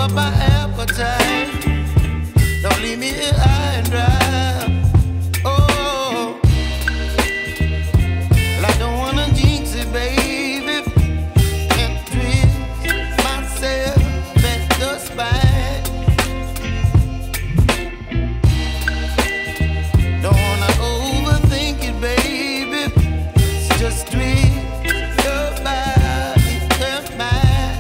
up my appetite. Don't leave me here high and dry. Oh, well, I don't wanna jinx it, baby, and twist myself at the spine. Don't wanna overthink it, baby. It's just twist your body and mine.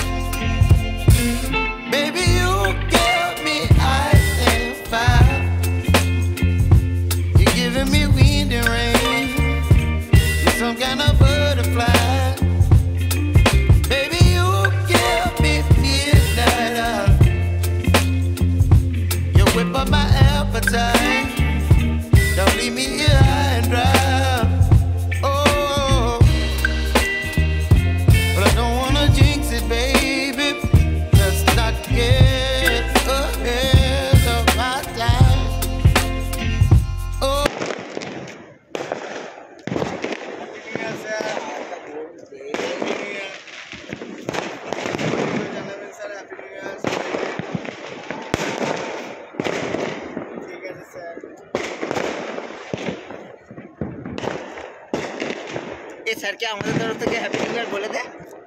Baby, you give me ice and fire. You're giving me wind and rain. You're some kind of butterfly. Baby, you give me midnight. You whip up my appetite. Don't leave me here high and dry. Oh, but I don't wanna jinx it, baby. Let's not get ahead of my time. Oh. স্যারকে আমাদের তরফ থেকে happy new year বলে দে।